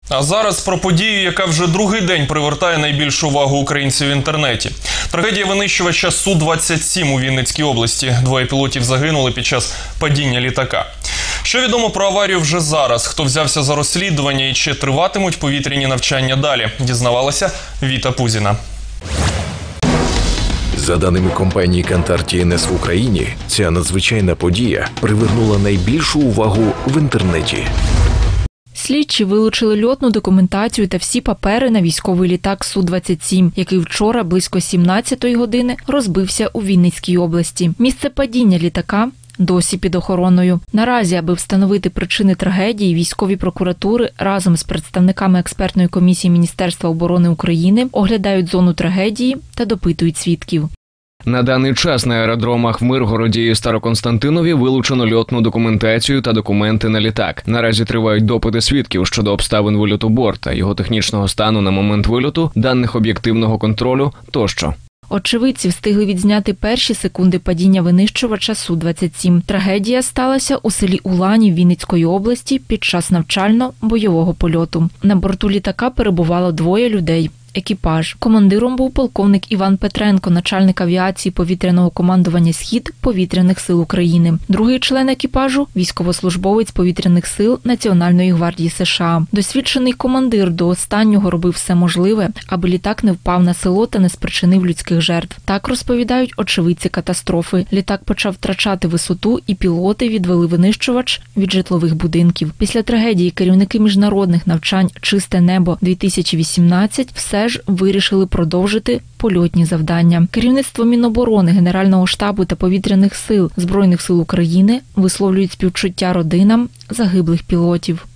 А зараз про подію, яка вже другий день привертає найбільшу увагу українців в інтернеті. Трагедія винищувача Су-27 у Вінницькій області. Двоє пілотів загинули під час падіння літака. Що відомо про аварію вже зараз? Хто взявся за розслідування і чи триватимуть повітряні навчання далі? Дізнавалася Віта Пузіна. За даними компанії «Кантар ТНС» в Україні, ця надзвичайна подія привернула найбільшу увагу в інтернеті. Слідчі вилучили льотну документацію та всі папери на військовий літак Су-27, який вчора близько 17-ї години розбився у Вінницькій області. Місце падіння літака досі під охороною. Наразі, аби встановити причини трагедії, військові прокуратури разом з представниками експертної комісії Міністерства оборони України оглядають зону трагедії та допитують свідків. На даний час на аеродромах в Миргороді і Староконстантинові вилучено льотну документацію та документи на літак. Наразі тривають допити свідків щодо обставин вильоту борта, його технічного стану на момент вильоту, даних об'єктивного контролю тощо. Очевидці встигли відзняти перші секунди падіння винищувача Су-27. Трагедія сталася у селі Улані Вінницької області під час навчально-бойового польоту. На борту літака перебувало двоє людей. Екіпаж. Командиром був полковник Іван Петренко, начальник авіації повітряного командування «Схід» Повітряних сил України. Другий член екіпажу – військовослужбовець повітряних сил Національної гвардії США. Досвідчений командир до останнього робив все можливе, аби літак не впав на село та не спричинив людських жертв. Так розповідають очевидці катастрофи. Літак почав втрачати висоту і пілоти відвели винищувач від житлових будинків. Після трагедії керівники міжнародних навчань «Чисте небо-2018» все ж вирішили продовжити польотні завдання. Керівництво Міноборони, Генерального штабу та повітряних сил Збройних сил України висловлюють співчуття родинам загиблих пілотів.